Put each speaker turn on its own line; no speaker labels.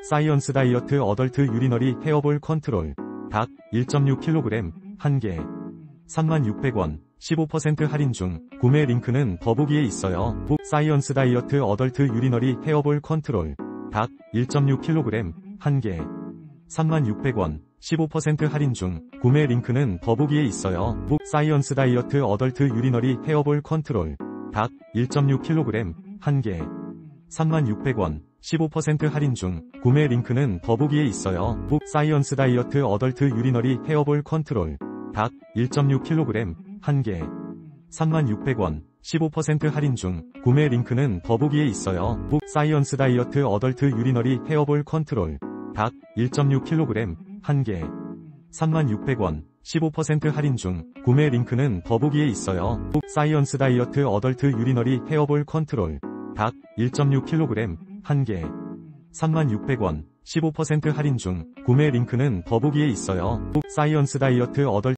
사이언스 다이어트 어덜트 유리너리 헤어볼 컨트롤 닭 1.6kg 1개 36,000원 15% 할인 중. 구매 링크는 더보기에 있어요. 사이언스 다이어트 어덜트 유리너리 헤어볼 컨트롤 닭 1.6kg 1개 36,000원 15% 할인 중. 구매 링크는 더보기에 있어요. 사이언스 다이어트 어덜트 유리너리 헤어볼 컨트롤 닭 1.6kg 1개 36,000원 15% 할인 중. 구매 링크는 더보기에 있어요. 사이언스 다이어트 어덜트 유리너리 헤어볼 컨트롤 닭 1.6kg 1개 36,000원 15% 할인 중. 구매 링크는 더보기에 있어요. 사이언스 다이어트 어덜트 유리너리 헤어볼 컨트롤 닭 1.6kg 1개 36,000원 15% 할인 중. 구매 링크는 더보기에 있어요. 사이언스 다이어트 어덜트 유리너리 헤어볼 컨트롤 닭 1.6kg 1개 36,000원 15% 할인 중. 구매 링크는 더보기에 있어요. 사이언스 다이어트 어덜트